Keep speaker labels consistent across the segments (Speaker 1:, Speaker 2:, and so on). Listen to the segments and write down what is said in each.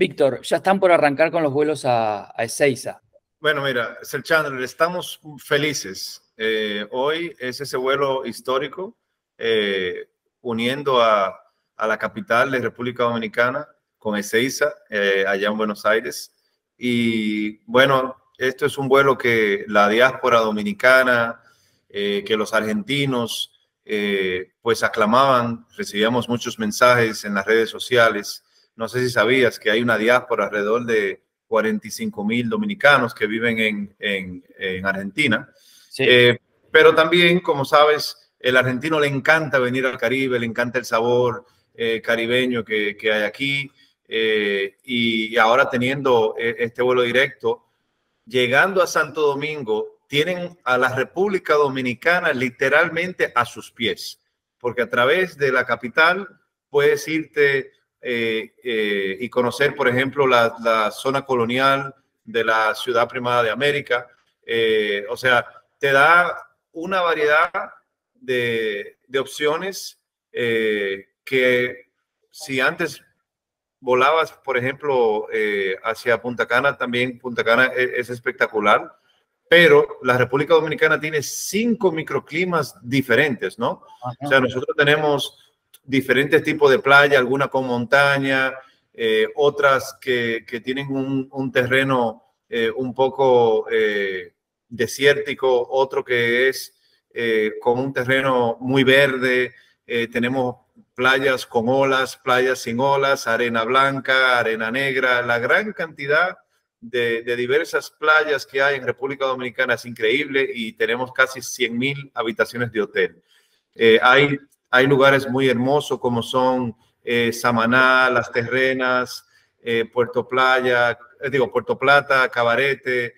Speaker 1: Víctor, ya están por arrancar con los vuelos a Ezeiza.
Speaker 2: Bueno, mira, Sir Chandler, estamos felices. Hoy es ese vuelo histórico uniendo a la capital de República Dominicana con Ezeiza, allá en Buenos Aires. Y bueno, esto es un vuelo que la diáspora dominicana, que los argentinos pues aclamaban. Recibíamos muchos mensajes en las redes sociales. No sé si sabías que hay una diáspora alrededor de 45.000 dominicanos que viven en Argentina.
Speaker 1: Sí.
Speaker 2: Pero también, como sabes, el argentino le encanta venir al Caribe, le encanta el sabor caribeño que hay aquí. Y ahora teniendo este vuelo directo, llegando a Santo Domingo, tienen a la República Dominicana literalmente a sus pies, porque a través de la capital puedes irte y conocer, por ejemplo, la zona colonial de la ciudad primada de América. O sea, te da una variedad de opciones que si antes volabas, por ejemplo, hacia Punta Cana, también Punta Cana es espectacular, pero la República Dominicana tiene 5 microclimas diferentes, ¿no?
Speaker 1: Ajá.
Speaker 2: O sea, nosotros tenemos diferentes tipos de playa, algunas con montaña, otras que tienen un terreno un poco desértico, otro que es con un terreno muy verde. Tenemos playas con olas, playas sin olas, arena blanca, arena negra, la gran cantidad de diversas playas que hay en República Dominicana es increíble y tenemos casi 100.000 habitaciones de hotel. Hay lugares muy hermosos como son Samaná, Las Terrenas, Puerto Plata, Cabarete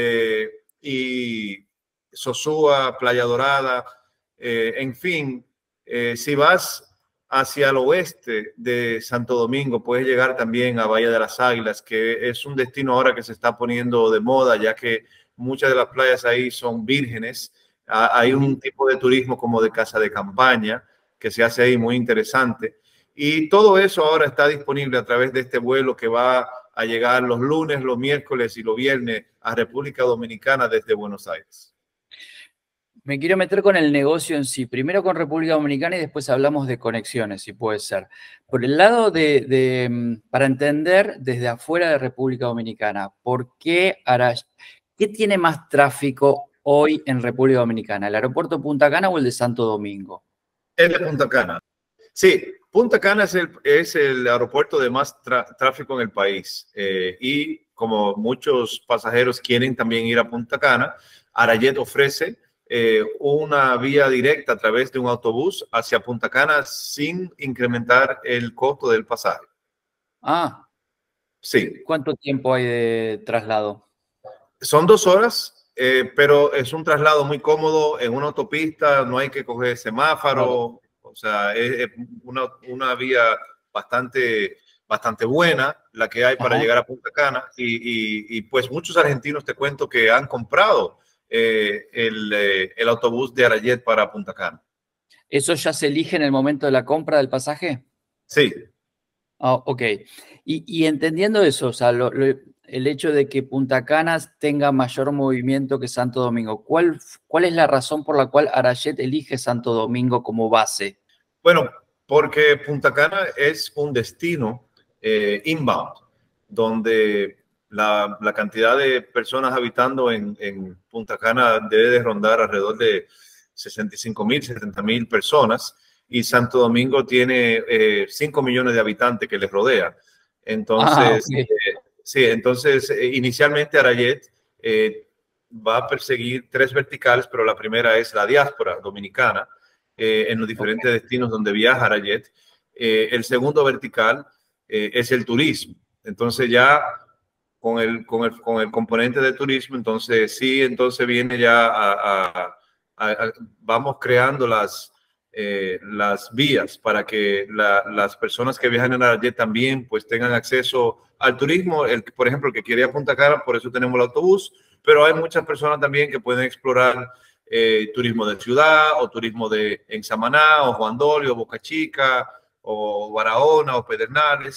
Speaker 2: y Sosúa, Playa Dorada. En fin, si vas hacia el oeste de Santo Domingo, puedes llegar también a Bahía de las Águilas, que es un destino ahora que se está poniendo de moda, ya que muchas de las playas ahí son vírgenes. Hay un tipo de turismo como de casa de campaña que se hace ahí muy interesante. Y todo eso ahora está disponible a través de este vuelo que va a llegar los lunes, los miércoles y los viernes a República Dominicana desde Buenos Aires.
Speaker 1: Me quiero meter con el negocio en sí, primero con República Dominicana y después hablamos de conexiones, si puede ser. Por el lado para entender desde afuera de República Dominicana, ¿qué tiene más tráfico hoy en República Dominicana? ¿El aeropuerto de Punta Cana o el de Santo Domingo?
Speaker 2: El de Punta Cana. Sí, Punta Cana es el aeropuerto de más tráfico en el país. Y como muchos pasajeros quieren también ir a Punta Cana, Arayet ofrece una vía directa a través de un autobús hacia Punta Cana sin incrementar el costo del pasaje.
Speaker 1: Ah,
Speaker 2: sí.
Speaker 1: ¿Cuánto tiempo hay de traslado?
Speaker 2: Son 2 horas, pero es un traslado muy cómodo en una autopista, no hay que coger semáforo, claro. O sea, es una vía bastante buena la que hay para llegar a Punta Cana y pues muchos argentinos te cuento que han comprado el autobús de Arayet para Punta Cana.
Speaker 1: ¿Eso ya se elige en el momento de la compra del pasaje?
Speaker 2: Sí.
Speaker 1: Oh, ok. Y entendiendo eso, o sea, el hecho de que Punta Cana tenga mayor movimiento que Santo Domingo, ¿cuál es la razón por la cual Arayet elige Santo Domingo como base?
Speaker 2: Bueno, porque Punta Cana es un destino inbound, donde la cantidad de personas habitando en Punta Cana debe de rondar alrededor de 65.000, 70.000 personas, y Santo Domingo tiene 5 millones de habitantes que les rodea. Entonces,
Speaker 1: okay.
Speaker 2: Sí, entonces inicialmente Arayet va a perseguir 3 verticales, pero la primera es la diáspora dominicana en los diferentes destinos donde viaja Arayet. El segundo vertical es el turismo. Entonces ya con el componente de turismo, entonces sí, entonces viene ya vamos creando las vías para que las personas que viajan en Arayet también pues tengan acceso al turismo. Por ejemplo, el que quiere ir a Punta Cana, por eso tenemos el autobús, pero hay muchas personas también que pueden explorar turismo de ciudad o turismo en Samaná o Juan Dolio, Boca Chica o Barahona o Pedernales.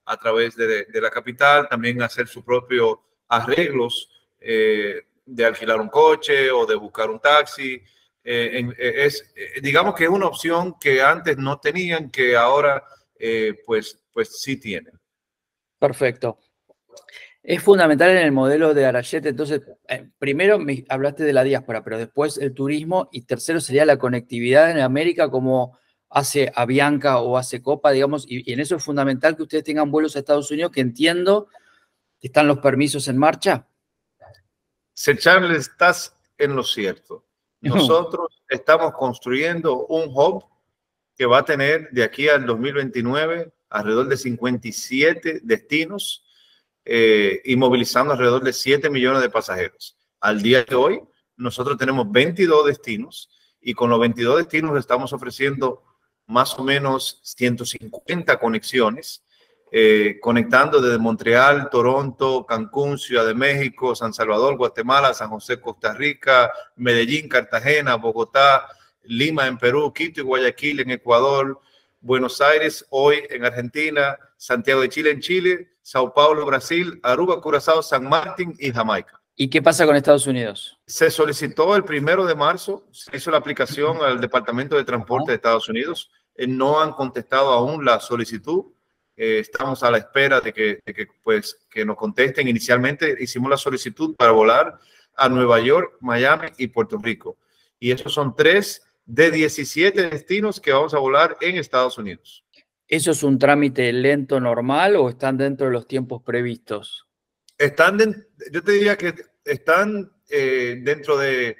Speaker 2: a través de la capital, también hacer sus propios arreglos de alquilar un coche o de buscar un taxi. Digamos que es una opción que antes no tenían, que ahora pues sí tienen.
Speaker 1: Perfecto. Es fundamental en el modelo de Arayet, entonces, primero me hablaste de la diáspora, pero después el turismo, y tercero sería la conectividad en América, como hace Avianca o hace Copa, digamos, y en eso es fundamental que ustedes tengan vuelos a Estados Unidos, que entiendo que están los permisos en marcha.
Speaker 2: Sir Charles, estás en lo cierto. Nosotros estamos construyendo un hub que va a tener de aquí al 2029 alrededor de 57 destinos y movilizando alrededor de 7 millones de pasajeros. Al día de hoy, nosotros tenemos 22 destinos y con los 22 destinos estamos ofreciendo más o menos 150 conexiones, conectando desde Montreal, Toronto, Cancún, Ciudad de México, San Salvador, Guatemala, San José, Costa Rica, Medellín, Cartagena, Bogotá, Lima en Perú, Quito y Guayaquil en Ecuador, Buenos Aires hoy en Argentina, Santiago de Chile en Chile, Sao Paulo, Brasil, Aruba, Curazao, San Martín y Jamaica.
Speaker 1: ¿Y qué pasa con Estados Unidos?
Speaker 2: Se solicitó el 1 de marzo, se hizo la aplicación al Departamento de Transporte de Estados Unidos. No han contestado aún la solicitud. Estamos a la espera de que nos contesten. Inicialmente hicimos la solicitud para volar a Nueva York, Miami y Puerto Rico. Y esos son 3 de 17 destinos que vamos a volar en Estados Unidos.
Speaker 1: ¿Eso es un trámite lento, normal, o están dentro de los tiempos previstos?
Speaker 2: Yo te diría que están dentro de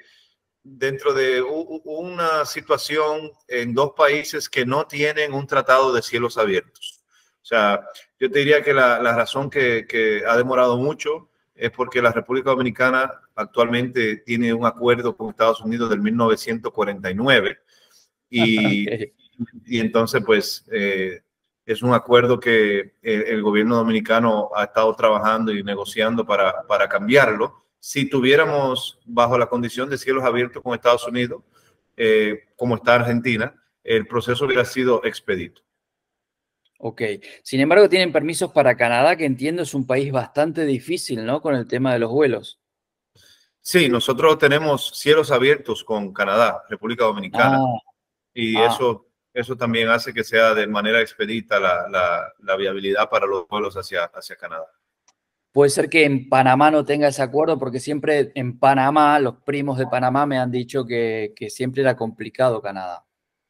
Speaker 2: una situación en 2 países que no tienen un tratado de cielos abiertos. O sea, yo te diría que la razón que ha demorado mucho es porque la República Dominicana actualmente tiene un acuerdo con Estados Unidos del 1949
Speaker 1: Okay.
Speaker 2: y entonces pues es un acuerdo que el gobierno dominicano ha estado trabajando y negociando para cambiarlo. Si tuviéramos bajo la condición de cielos abiertos con Estados Unidos, como está Argentina, el proceso hubiera sido expedito.
Speaker 1: Ok. Sin embargo, tienen permisos para Canadá, que entiendo es un país bastante difícil, ¿no? Con el tema de los vuelos.
Speaker 2: Sí, nosotros tenemos cielos abiertos con Canadá, República Dominicana, y eso también hace que sea de manera expedita la viabilidad para los vuelos hacia Canadá.
Speaker 1: Puede ser que en Panamá no tenga ese acuerdo, porque siempre en Panamá, los primos de Panamá me han dicho que siempre era complicado Canadá.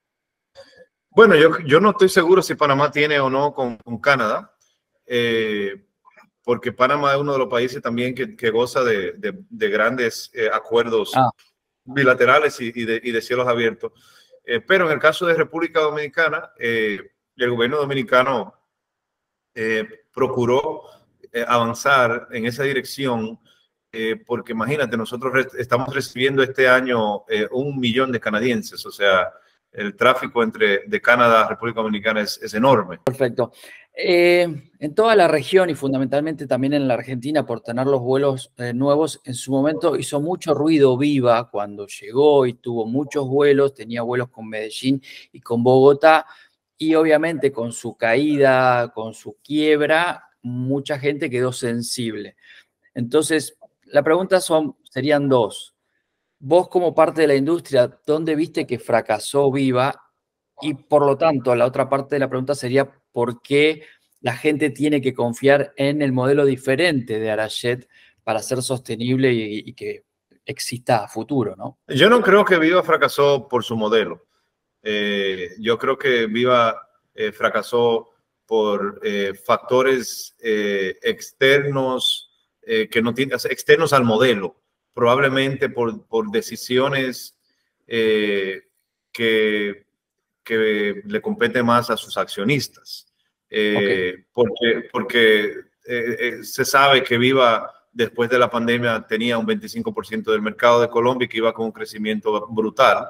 Speaker 2: Bueno, yo no estoy seguro si Panamá tiene o no con Canadá, porque Panamá es uno de los países también que goza de grandes acuerdos bilaterales y de cielos abiertos. Pero en el caso de República Dominicana, el gobierno dominicano procuró avanzar en esa dirección, porque imagínate, nosotros estamos recibiendo este año 1 millón de canadienses, o sea, el tráfico de Canadá a República Dominicana es enorme.
Speaker 1: Perfecto. En toda la región y fundamentalmente también en la Argentina, por tener los vuelos nuevos, en su momento hizo mucho ruido Viva cuando llegó y tuvo muchos vuelos, tenía vuelos con Medellín y con Bogotá, y obviamente con su caída, con su quiebra, mucha gente quedó sensible. Entonces, la pregunta serían 2. Vos, como parte de la industria, ¿dónde viste que fracasó Viva? Y por lo tanto, la otra parte de la pregunta sería ¿por qué la gente tiene que confiar en el modelo diferente de Arayet para ser sostenible y que exista a futuro, ¿no?
Speaker 2: Yo no creo que Viva fracasó por su modelo. Yo creo que Viva fracasó por factores externos que no tienen, externos al modelo, probablemente por decisiones que le compete más a sus accionistas. Porque se sabe que Viva después de la pandemia tenía un 25% del mercado de Colombia y que iba con un crecimiento brutal.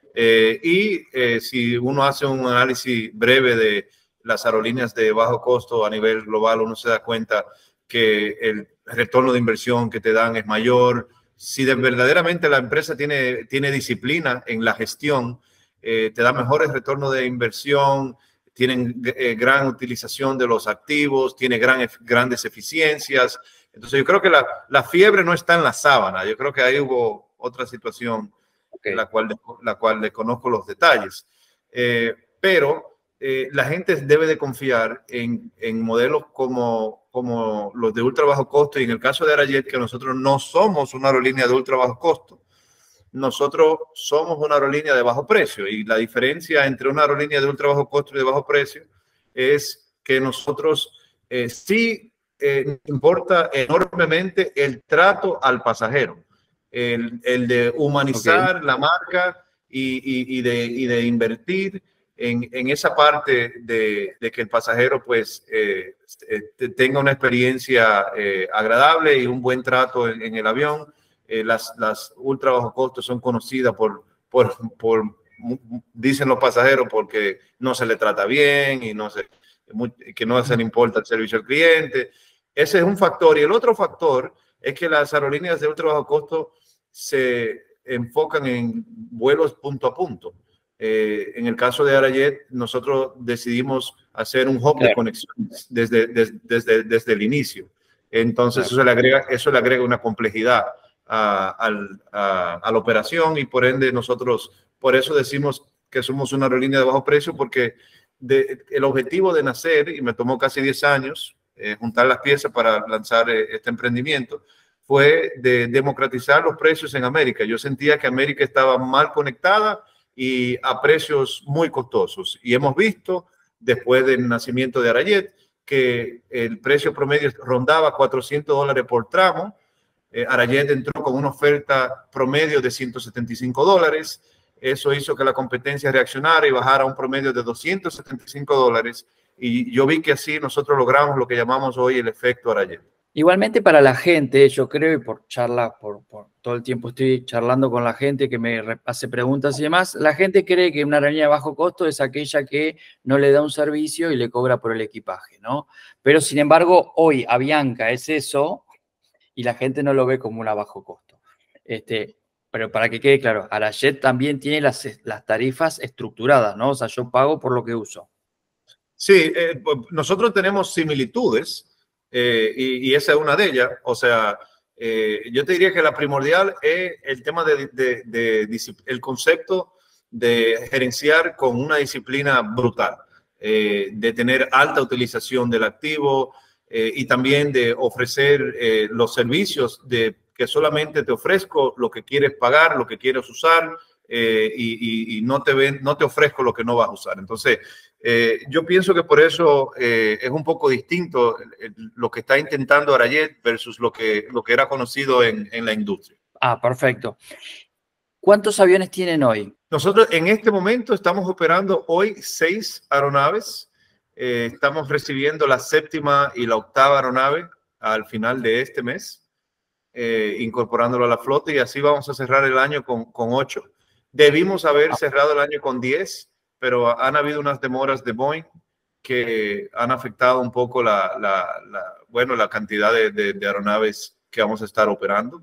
Speaker 2: Si uno hace un análisis breve de las aerolíneas de bajo costo a nivel global, uno se da cuenta que el retorno de inversión que te dan es mayor. Si verdaderamente la empresa tiene disciplina en la gestión, te da mejores retornos de inversión, tienen gran utilización de los activos, tiene grandes eficiencias. Entonces yo creo que la fiebre no está en la sábana. Yo creo que ahí hubo otra situación,
Speaker 1: Okay.
Speaker 2: la cual desconozco los detalles. Pero la gente debe de confiar en modelos como los de ultra bajo costo, y en el caso de Arajet, que nosotros no somos una aerolínea de ultra bajo costo, nosotros somos una aerolínea de bajo precio, y la diferencia entre una aerolínea de ultra bajo costo y de bajo precio es que nosotros sí importa enormemente el trato al pasajero, el de humanizar la marca y de invertir en esa parte de que el pasajero pues tenga una experiencia agradable y un buen trato en el avión. Las ultra bajo costo son conocidas dicen los pasajeros, porque no se le trata bien y que no se le importa el servicio al cliente. Ese es un factor. Y el otro factor es que las aerolíneas de ultra bajo costo se enfocan en vuelos punto a punto. En el caso de Arajet, nosotros decidimos hacer un hub de conexiones desde el inicio. Entonces, eso le agrega una complejidad a la operación, y por ende nosotros, por eso decimos que somos una aerolínea de bajo precio, porque el objetivo de nacer, y me tomó casi 10 años juntar las piezas para lanzar este emprendimiento, fue de democratizar los precios en América. Yo sentía que América estaba mal conectada y a precios muy costosos, y hemos visto después del nacimiento de Arajet que el precio promedio rondaba $400 por tramo. Arajet entró con una oferta promedio de $175. Eso hizo que la competencia reaccionara y bajara a un promedio de $275. Y yo vi que así nosotros logramos lo que llamamos hoy el efecto Arajet.
Speaker 1: Igualmente para la gente, yo creo, y por charla, por todo el tiempo estoy charlando con la gente que me hace preguntas y demás, la gente cree que una aerolínea de bajo costo es aquella que no le da un servicio y le cobra por el equipaje, ¿no? Pero sin embargo, hoy Avianca es eso, y la gente no lo ve como una bajo costo. Pero para que quede claro, Arajet también tiene las tarifas estructuradas, ¿no? O sea, yo pago por lo que uso.
Speaker 2: Sí, nosotros tenemos similitudes, y esa es una de ellas. O sea, yo te diría que la primordial es el tema el concepto de gerenciar con una disciplina brutal, de tener alta utilización del activo, y también de ofrecer los servicios que solamente te ofrezco lo que quieres pagar, lo que quieres usar, y no te ofrezco lo que no vas a usar. Entonces, yo pienso que por eso es un poco distinto lo que está intentando Arajet versus lo que era conocido en la industria.
Speaker 1: Ah, perfecto. ¿Cuántos aviones tienen hoy?
Speaker 2: Nosotros en este momento estamos operando hoy 6 aeronaves. Estamos recibiendo la 7ª y la 8ª aeronave al final de este mes, incorporándolo a la flota, y así vamos a cerrar el año con 8. Debimos haber cerrado el año con 10, pero han habido unas demoras de Boeing que han afectado un poco la cantidad de aeronaves que vamos a estar operando.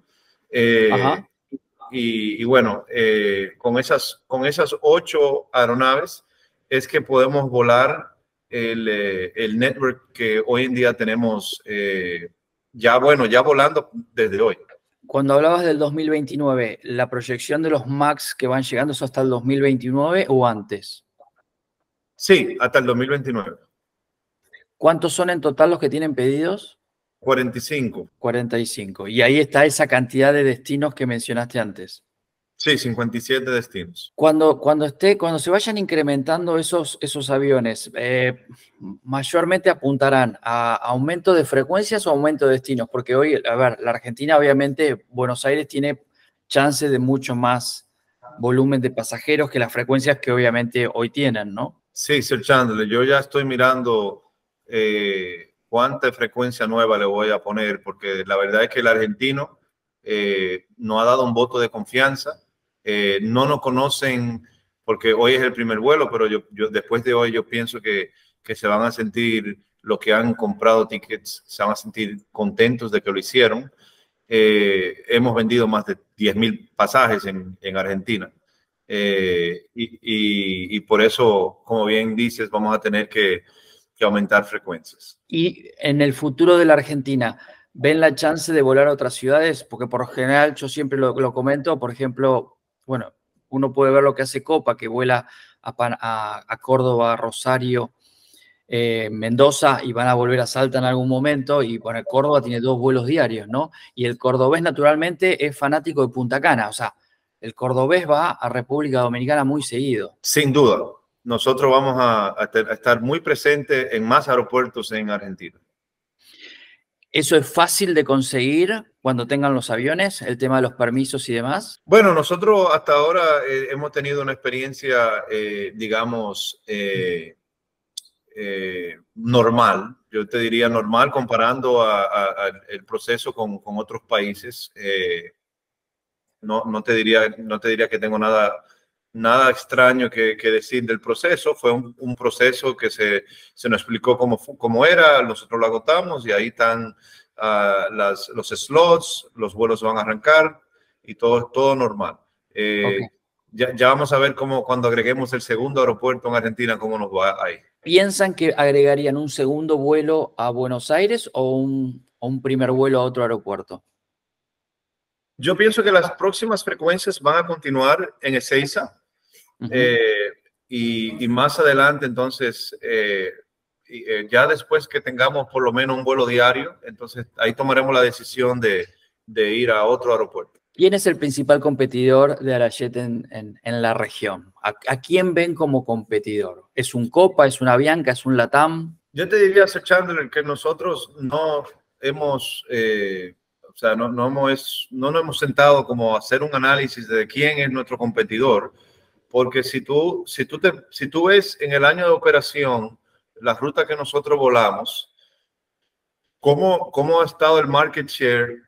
Speaker 2: Y bueno, con esas 8 aeronaves es que podemos volar el network que hoy en día tenemos, ya volando desde hoy.
Speaker 1: Cuando hablabas del 2029, ¿la proyección de los MAX que van llegando es hasta el 2029 o antes?
Speaker 2: Sí, hasta el 2029.
Speaker 1: ¿Cuántos son en total los que tienen pedidos?
Speaker 2: 45.
Speaker 1: 45. Y ahí está esa cantidad de destinos que mencionaste antes.
Speaker 2: Sí, 57 destinos.
Speaker 1: Cuando se vayan incrementando esos aviones, mayormente apuntarán a aumento de frecuencias o aumento de destinos, porque hoy, a ver, la Argentina, obviamente, Buenos Aires tiene chance de mucho más volumen de pasajeros que las frecuencias que obviamente hoy tienen, ¿no?
Speaker 2: Sí, Sir Chandler, yo ya estoy mirando cuánta frecuencia nueva le voy a poner, porque la verdad es que el argentino no ha dado un voto de confianza. No nos conocen porque hoy es el primer vuelo, pero yo después de hoy yo pienso que se van a sentir, los que han comprado tickets, se van a sentir contentos de que lo hicieron. Hemos vendido más de 10.000 pasajes en Argentina. y por eso, como bien dices, vamos a tener que aumentar frecuencias.
Speaker 1: Y en el futuro de la Argentina, ¿ven la chance de volar a otras ciudades? Porque por lo general, yo siempre lo comento, por ejemplo, bueno, uno puede ver lo que hace Copa, que vuela a Córdoba, Rosario, Mendoza, y van a volver a Salta en algún momento, y bueno, Córdoba tiene 2 vuelos diarios, ¿no? Y el cordobés naturalmente es fanático de Punta Cana, o sea, el cordobés va a República Dominicana muy seguido.
Speaker 2: Sin duda, nosotros vamos a estar muy presentes en más aeropuertos en Argentina.
Speaker 1: ¿Eso es fácil de conseguir cuando tengan los aviones, el tema de los permisos y demás?
Speaker 2: Bueno, nosotros hasta ahora hemos tenido una experiencia, digamos, normal. Yo te diría normal comparando el proceso con otros países. No te diría que tengo nada extraño que decir del proceso. Fue un proceso que se nos explicó cómo era, nosotros lo agotamos y ahí están los slots, los vuelos van a arrancar y todo normal.
Speaker 1: Okay.
Speaker 2: Ya vamos a ver cuando agreguemos el segundo aeropuerto en Argentina, cómo nos va ahí.
Speaker 1: ¿Piensan que agregarían un segundo vuelo a Buenos Aires o un primer vuelo a otro aeropuerto?
Speaker 2: Yo pienso que las próximas frecuencias van a continuar en Ezeiza. Y más adelante, entonces, ya después que tengamos por lo menos un vuelo diario, entonces ahí tomaremos la decisión de ir a otro aeropuerto.
Speaker 1: ¿Quién es el principal competidor de Arayet en la región? ¿A quién ven como competidor? ¿Es un Copa, es una Avianca, es un LATAM?
Speaker 2: Yo te diría, Sir Chandler, que nosotros no hemos, o sea, no nos hemos sentado como a hacer un análisis de quién es nuestro competidor, porque si tú ves en el año de operación la ruta que nosotros volamos, ¿cómo ha estado el market share?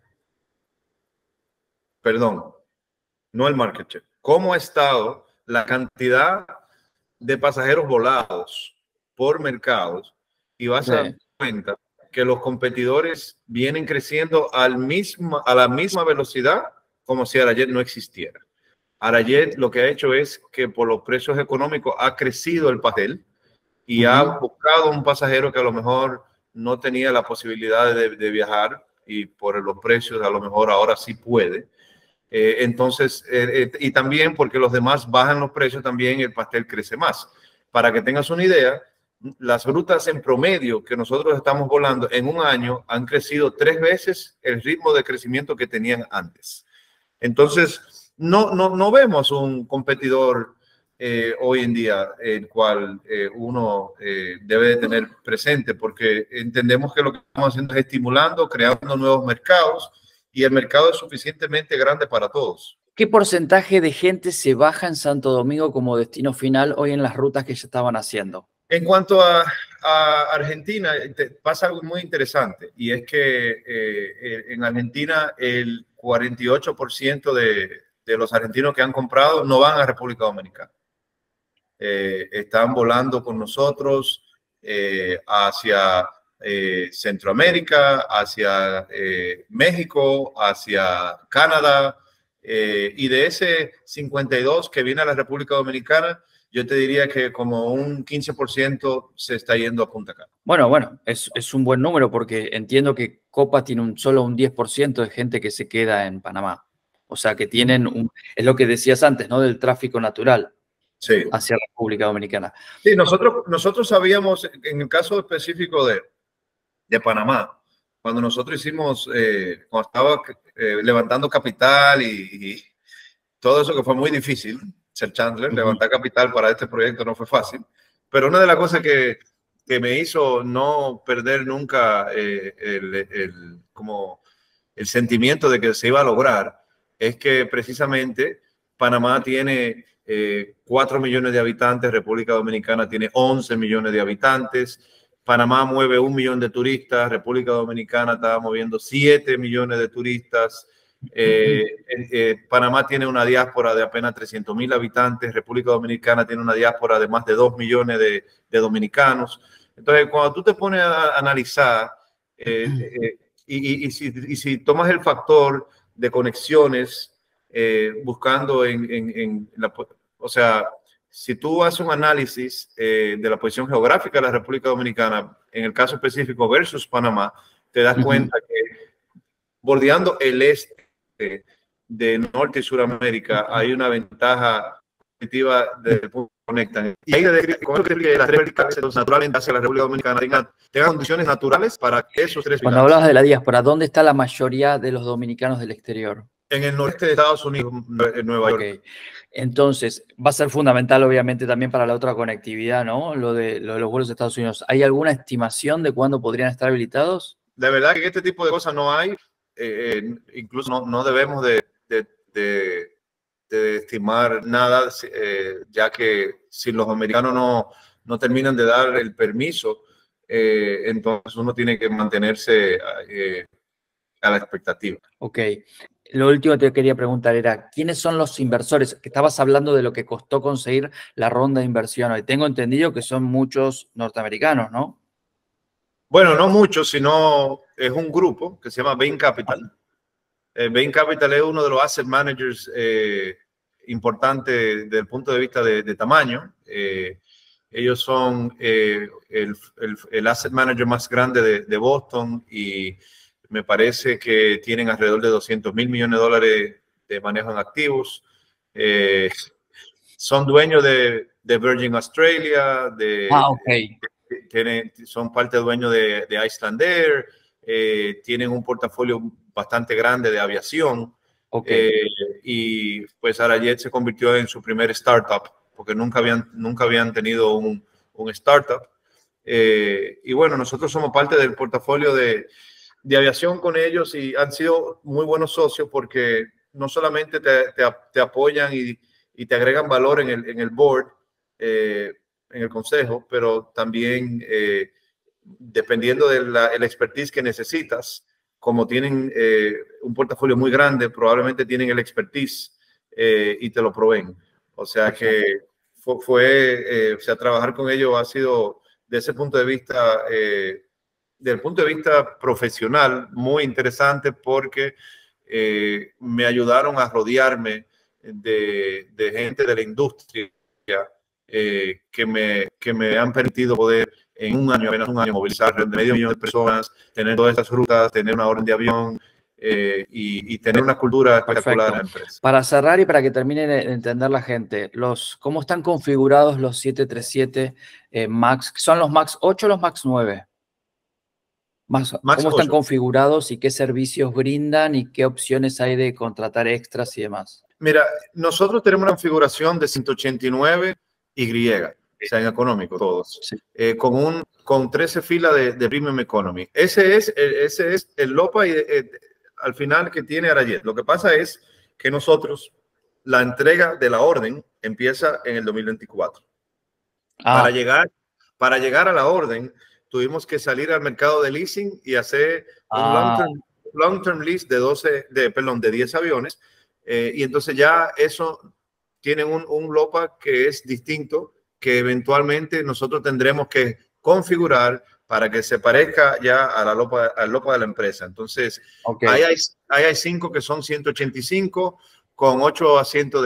Speaker 2: Perdón, no el market share. ¿Cómo ha estado la cantidad de pasajeros volados por mercados? Y vas a dar cuenta que los competidores vienen creciendo a la misma velocidad como si Arayet no existiera. Arayet lo que ha hecho es que por los precios económicos ha crecido el pastel y ha buscado un pasajero que a lo mejor no tenía la posibilidad de viajar y por los precios a lo mejor ahora sí puede. Entonces, y también porque los demás bajan los precios, también el pastel crece más. Para que tengas una idea, las rutas en promedio que nosotros estamos volando en un año han crecido 3 veces el ritmo de crecimiento que tenían antes. Entonces, no vemos un competidor hoy en día el cual uno debe de tener presente, porque entendemos que lo que estamos haciendo es estimulando, creando nuevos mercados, y el mercado es suficientemente grande para todos.
Speaker 1: ¿Qué porcentaje de gente se baja en Santo Domingo como destino final hoy en las rutas que ya estaban haciendo?
Speaker 2: En cuanto a Argentina, pasa algo muy interesante, y es que en Argentina el 48% de los argentinos que han comprado no van a República Dominicana. Están volando con nosotros hacia Centroamérica, hacia México, hacia Canadá, y de ese 52 que viene a la República Dominicana, yo te diría que como un 15% se está yendo a Punta Cana.
Speaker 1: Bueno, es un buen número porque entiendo que Copa tiene solo un 10% de gente que se queda en Panamá. O sea que tienen es lo que decías antes, ¿no? Del tráfico natural.
Speaker 2: Sí.
Speaker 1: Hacia República Dominicana.
Speaker 2: Sí, nosotros sabíamos, en el caso específico de Panamá, cuando nosotros hicimos, cuando estaba levantando capital y todo eso, que fue muy difícil, Sir Chandler, levantar capital para este proyecto no fue fácil, pero una de las cosas que me hizo no perder nunca como el sentimiento de que se iba a lograr es que precisamente Panamá tiene 4 millones de habitantes, República Dominicana tiene 11 millones de habitantes, Panamá mueve 1 millón de turistas, República Dominicana está moviendo 7 millones de turistas, Panamá tiene una diáspora de apenas 300,000 habitantes, República Dominicana tiene una diáspora de más de 2 millones de dominicanos. Entonces, cuando tú te pones a analizar, y si tomas el factor de conexiones, buscando O sea, si tú haces un análisis de la posición geográfica de la República Dominicana, en el caso específico versus Panamá, te das cuenta que bordeando el este de Norte y Suramérica hay una ventaja competitiva de conectan. Y ahí con eso que la República naturalmente hacia la República Dominicana tenga condiciones naturales para que esos tres
Speaker 1: Cuando hablabas de la diáspora, ¿dónde está la mayoría de los dominicanos del exterior?
Speaker 2: en el noreste de Estados Unidos, en Nueva York.
Speaker 1: Entonces, va a ser fundamental, obviamente, también para la otra conectividad, ¿no? Lo de los vuelos de Estados Unidos. ¿Hay alguna estimación de cuándo podrían estar habilitados?
Speaker 2: De verdad que este tipo de cosas no hay. Incluso no debemos de estimar nada, ya que si los americanos no terminan de dar el permiso, entonces uno tiene que mantenerse a la expectativa.
Speaker 1: Ok. Lo último que te quería preguntar era, ¿quiénes son los inversores? Que estabas hablando de lo que costó conseguir la ronda de inversión hoy. Tengo entendido que son muchos norteamericanos, ¿no?
Speaker 2: Bueno, no muchos, sino es un grupo que se llama Bain Capital. Bain Capital es uno de los asset managers importantes desde el punto de vista de tamaño. Ellos son el asset manager más grande de Boston y me parece que tienen alrededor de $200 mil millones de manejo en activos. Son dueños de Virgin Australia, son parte dueño de Icelandair, tienen un portafolio bastante grande de aviación. Y pues Arajet se convirtió en su primer startup, porque nunca habían tenido un startup. Y bueno, nosotros somos parte del portafolio de aviación con ellos y han sido muy buenos socios porque no solamente te apoyan y te agregan valor en el board, en el consejo, pero también dependiendo de el expertise que necesitas, como tienen un portafolio muy grande, probablemente tienen el expertise y te lo proveen. O sea que o sea, trabajar con ellos ha sido, desde ese punto de vista, desde el punto de vista profesional, muy interesante porque me ayudaron a rodearme de gente de la industria que me han permitido poder en apenas un año, movilizar de medio millón de personas, tener todas estas rutas, tener una orden de avión y tener una cultura espectacular en la empresa.
Speaker 1: Para cerrar y para que termine de entender la gente, ¿cómo están configurados los 737 MAX? ¿Son los MAX 8 o los MAX 9? ¿Cómo están configurados y qué servicios brindan y qué opciones hay de contratar extras y demás?
Speaker 2: Mira, nosotros tenemos una configuración de 189 Y, o sea, en económico todos, sí. Con 13 filas de Premium Economy. Ese es el LOPA al final que tiene Arajet. Lo que pasa es que nosotros, la entrega de la orden empieza en el 2024. Para llegar a la orden, tuvimos que salir al mercado de leasing y hacer un long-term lease de 10 aviones. Y entonces ya eso tiene un LOPA que es distinto, que eventualmente nosotros tendremos que configurar para que se parezca ya al LOPA de la empresa. Entonces, ahí hay 5 que son 185 con 8 asientos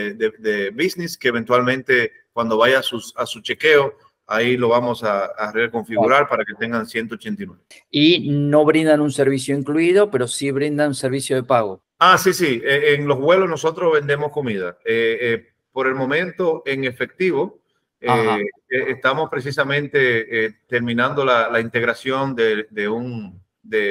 Speaker 2: de business que eventualmente cuando vaya a su chequeo, ahí lo vamos a reconfigurar para que tengan 189.
Speaker 1: Y no brindan un servicio incluido, pero sí brindan un servicio de pago.
Speaker 2: Sí. En los vuelos nosotros vendemos comida. Por el momento, en efectivo, estamos precisamente terminando la integración de un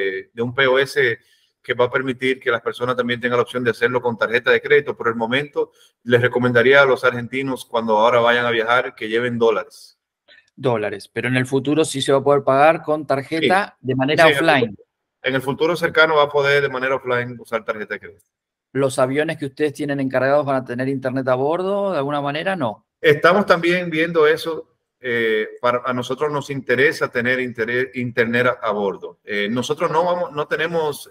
Speaker 2: POS que va a permitir que las personas también tengan la opción de hacerlo con tarjeta de crédito. Por el momento, les recomendaría a los argentinos, cuando ahora vayan a viajar, que lleven dólares.
Speaker 1: Pero en el futuro sí se va a poder pagar con tarjeta de manera offline.
Speaker 2: En el futuro cercano va a poder de manera offline usar tarjeta de crédito.
Speaker 1: ¿Los aviones que ustedes tienen encargados van a tener internet a bordo de alguna manera? No.
Speaker 2: Estamos también viendo eso. A nosotros nos interesa tener internet a bordo. Nosotros no tenemos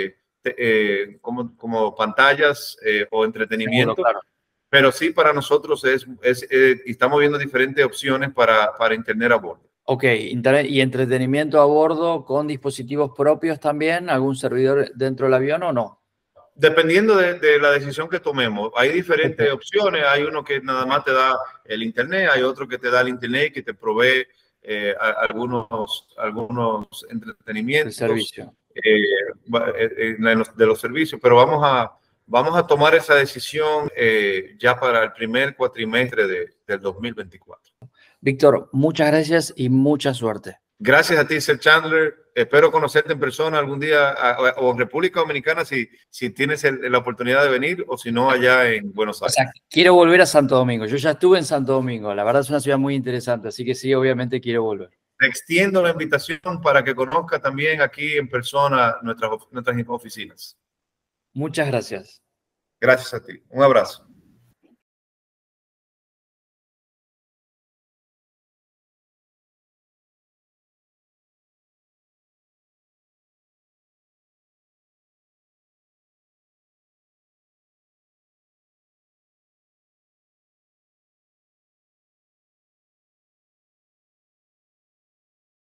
Speaker 2: como pantallas o entretenimiento. Seguro, claro. Pero sí, para nosotros estamos viendo diferentes opciones para internet a bordo.
Speaker 1: Ok, internet y entretenimiento a bordo con dispositivos propios también, ¿algún servidor dentro del avión o no?
Speaker 2: dependiendo de la decisión que tomemos, hay diferentes opciones. Hay uno que nada más te da el internet, hay otro que te da el internet que te provee algunos entretenimientos.
Speaker 1: El servicio.
Speaker 2: De los servicios, pero vamos a tomar esa decisión ya para el primer cuatrimestre del 2024.
Speaker 1: Víctor, muchas gracias y mucha suerte.
Speaker 2: Gracias a ti, Sir Chandler. Espero conocerte en persona algún día o en República Dominicana si tienes la oportunidad de venir o si no allá en Buenos Aires.
Speaker 1: O sea, quiero volver a Santo Domingo. Yo ya estuve en Santo Domingo. La verdad es una ciudad muy interesante, así que sí, obviamente quiero volver.
Speaker 2: Te extiendo la invitación para que conozca también aquí en persona nuestras oficinas.
Speaker 1: Muchas gracias.
Speaker 2: Gracias a ti. Un abrazo.